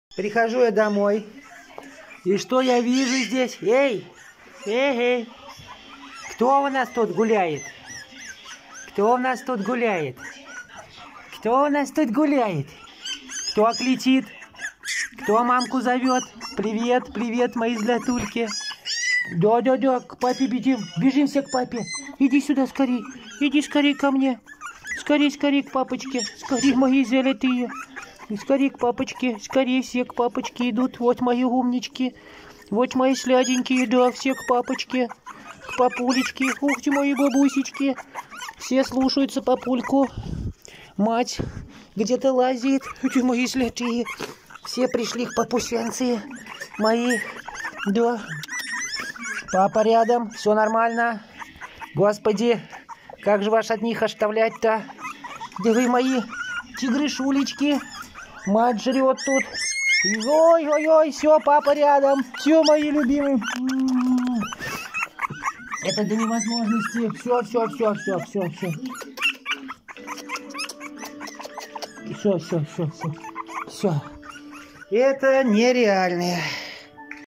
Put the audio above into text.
Прихожу я домой. И что я вижу здесь? Эй! Эй! Кто у нас тут гуляет? Кто у нас тут гуляет? Кто у нас тут гуляет? Кто кричит? Кто мамку зовет? Привет, привет, мои златульки. Да, к папе бежим. Бежим все к папе. Иди сюда скорей. Иди скорей ко мне. Скорей к папочке. Скорей, мои золотые. Скорей к папочке. Скорей все к папочке идут. Вот мои умнички. Вот мои сладенькие. Да, все к папочке. К папулечке. Ух ты, мои бабусечки. Все слушаются папульку. Мать где-то лазит. Эти мои золотые. Все пришли к папусянцы. Мои. Да. Папа рядом. Все нормально. Господи. Как же вас от них оставлять-то? Да вы мои тигры-шулечки. Мать жрет тут. Ой, все, папа рядом. Все, мои любимые. Это до невозможности. Все. Это нереально.